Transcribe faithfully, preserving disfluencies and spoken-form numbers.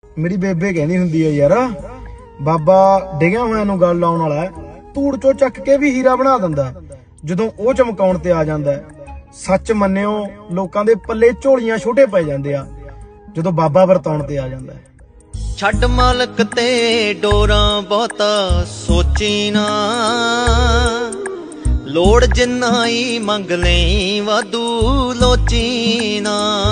मेरी बेबे कहनी हुंदी है यार बाबा डिग्या होया नूं गल लाउण वाला धूड़ चो चक के भी हीरा बना दिंदा जदों ओह चमकाउण ते आ जांदा सच मन्निओ लोकां दे पल्ले झोलियां छोटे पै जांदे आ जदों बाबा वरताउण ते आ जांदा छड्ड मालक ते डोरां बहुता सोची ना लोड़ जिन्ना ही मंग लई वाधू लोची ना।